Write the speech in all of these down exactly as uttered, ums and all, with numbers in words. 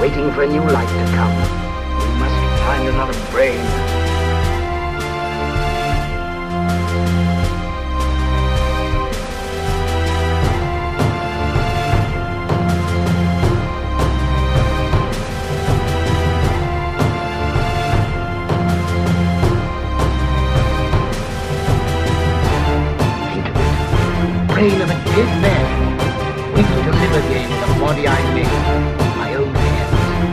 waiting for a new light to come. We must find another brain. Brain of a dead man, waiting to live again in the body I made, my own hands.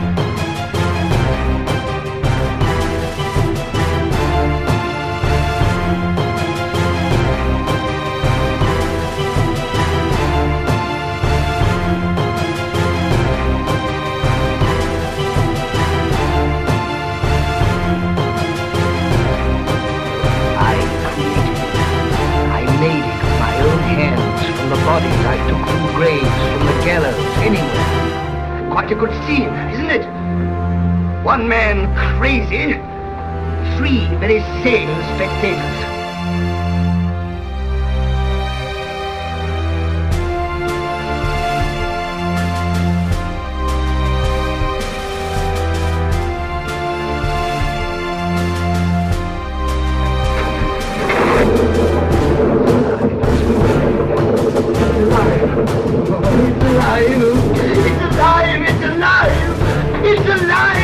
I created it. I made it. Hands from the bodies I took from graves, from the gallows, anywhere. Quite a good scene, isn't it? One man crazy, three very sane spectators. It's alive! It's alive! It's alive!